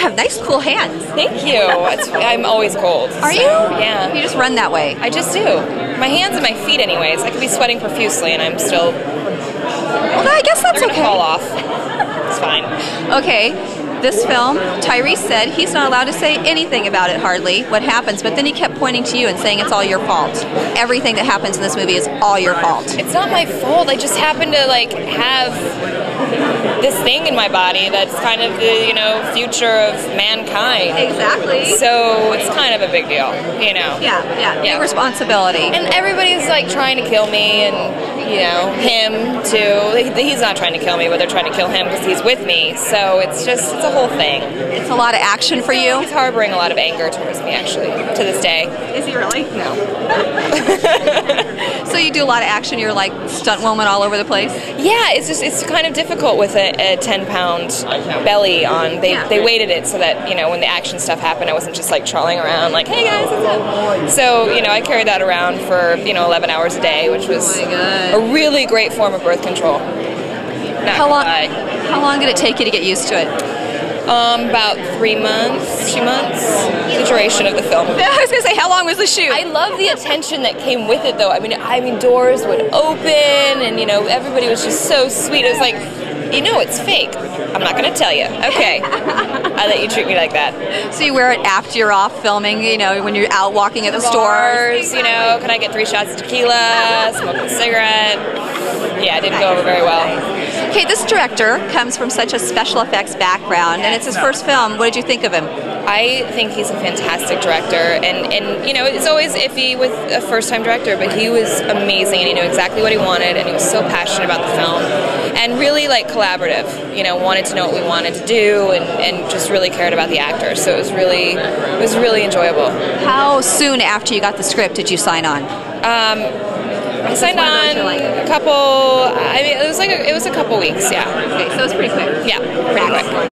have nice, cool hands. Thank you. I'm always cold. Are you? Yeah. You just run that way. I just do. My hands and my feet, anyways. I could be sweating profusely, and I'm still. Well, I guess that's They're gonna okay. fall off. It's fine. Okay, this film, Tyrese said he's not allowed to say anything about it hardly, what happens, but then he kept pointing to you and saying it's all your fault. Everything that happens in this movie is all your fault. It's not my fault. I just happen to have this thing in my body that's kind of the, future of mankind. Exactly. So it's kind of a big deal, Yeah. Big responsibility. And everybody's trying to kill me, and him too. He's not trying to kill me, but they're trying to kill him because he's with me. So it's a whole thing. It's a lot of action for you? He's harboring a lot of anger towards me, actually, to this day. Is he really? No. So you do a lot of action, you're like stunt woman all over the place? Yeah, it's kind of difficult with a 10-pound belly on. They weighted it so that, when the action stuff happened, I wasn't just trawling around hey guys, what's up? So, I carried that around for, 11 hours a day, which was a really great form of birth control. How long did it take you to get used to it? About 3 months, 2 months, the duration of the film. I was going to say, how long was the shoot? I love the attention that came with it, though. I mean, doors would open, and, everybody was just so sweet. It was like, it's fake. I'm not going to tell you. Okay. I let you treat me like that. So you wear it after you're off filming, when you're out walking at the stores? Can I get 3 shots of tequila, smoke a cigarette? Yeah, it didn't go over very well. Okay, this director comes from such a special effects background, and it's his first film. What did you think of him? I think he's a fantastic director, and it's always iffy with a first-time director, but he was amazing, and he knew exactly what he wanted, and he was so passionate about the film, and really collaborative. Wanted to know what we wanted to do, and just really cared about the actors. So it was really enjoyable. How soon after you got the script did you sign on? I signed on a couple. It was a couple weeks. Yeah. Okay, so it was pretty quick. Yeah, pretty quick.